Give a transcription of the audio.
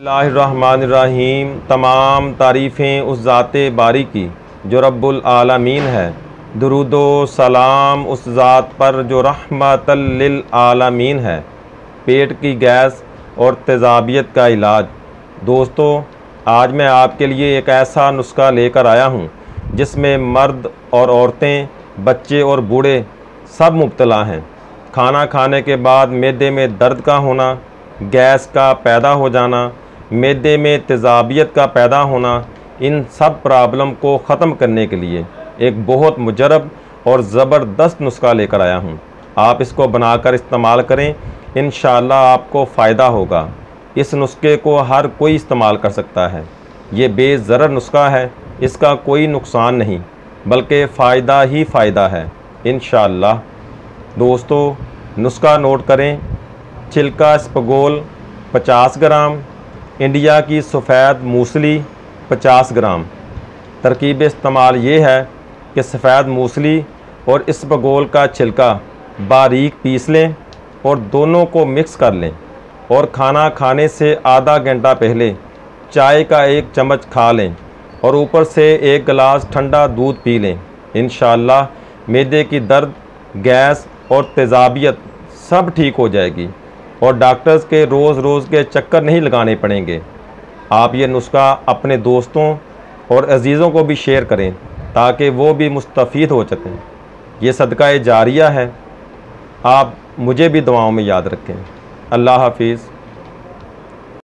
बिस्मिल्लाहिर्रहमानिर्रहीम। तमाम तारीफ़ें उस ज़ाते बारी की जो रब्बुल आलमीन है। दुरूदो सलाम उस ज़ात पर जो रहमतल लिल आलमीन है। पेट की गैस और तेज़ाबियत का इलाज। दोस्तों, आज मैं आपके लिए एक ऐसा नुस्खा लेकर आया हूँ जिसमें मर्द और औरतें, बच्चे और बूढ़े सब मुब्तला हैं। खाना खाने के बाद मैदे में दर्द का होना, गैस का पैदा हो जाना, मैदे में तेज़ाबियत का पैदा होना, इन सब प्रॉब्लम को ख़त्म करने के लिए एक बहुत मुजरब और ज़बरदस्त नुस्खा लेकर आया हूँ। आप इसको बनाकर इस्तेमाल करें, इंशाअल्लाह आपको फ़ायदा होगा। इस नुस्खे को हर कोई इस्तेमाल कर सकता है। ये बेज़रर नुस्खा है, इसका कोई नुकसान नहीं बल्कि फ़ायदा ही फ़ायदा है इंशाअल्लाह। दोस्तों, नुस्खा नोट करें। छिलका इसबगोल 50 ग्राम, इंडिया की सफ़ेद मूसली 50 ग्राम। तरकीब इस्तेमाल ये है कि सफ़ेद मूसली और इसबगोल का छिलका बारीक पीस लें और दोनों को मिक्स कर लें और खाना खाने से आधा घंटा पहले चाय का 1 चम्मच खा लें और ऊपर से 1 गिलास ठंडा दूध पी लें। इंशाअल्लाह मैदे की दर्द, गैस और तेज़ाबियत सब ठीक हो जाएगी और डॉक्टर्स के रोज़ के चक्कर नहीं लगाने पड़ेंगे। आप ये नुस्खा अपने दोस्तों और अजीज़ों को भी शेयर करें ताकि वो भी मुस्तफ़ीद हो सकें। ये सदका जारिया है। आप मुझे भी दुआओं में याद रखें। अल्लाह हाफिज़।